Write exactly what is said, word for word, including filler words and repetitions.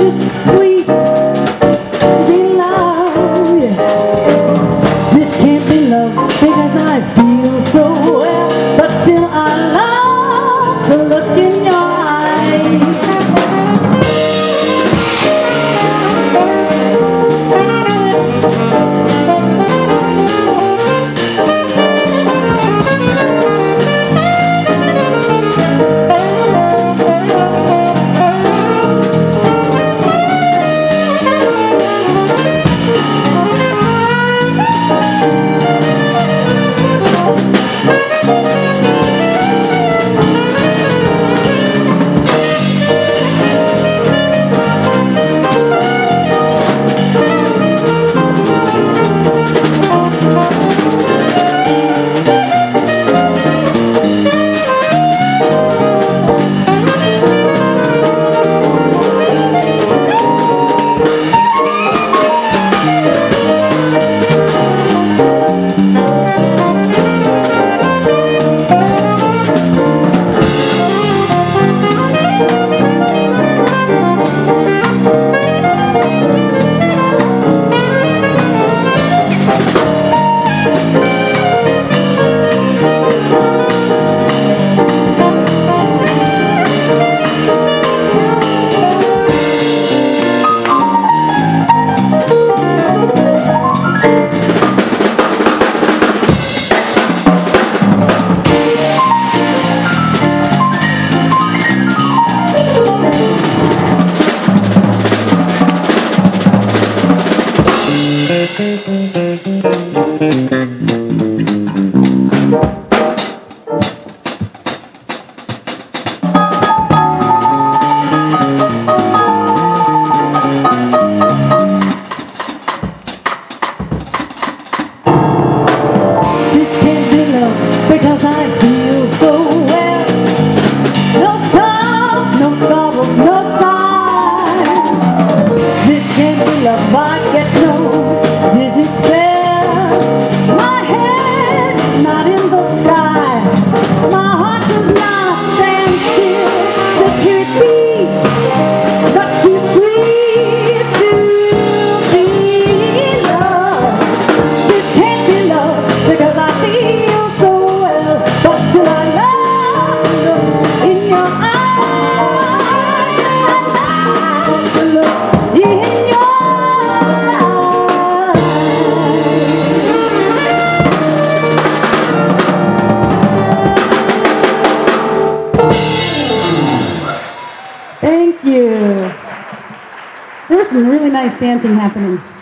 just sweet to be loved. This can't be love because I feel so well, but still I love to look in your eyes. Because I feel so well. No sorrows, no sorrows, no sighs. This can't be love, I get no dizzy spell. My head is not in the sky. My heart does not stand still. Just hear it beat. Such too sweet to be loved. This can't be love because I feel so. Still I love to look in your eyes. I love to look in your eyes. Thank you. There was some really nice dancing happening.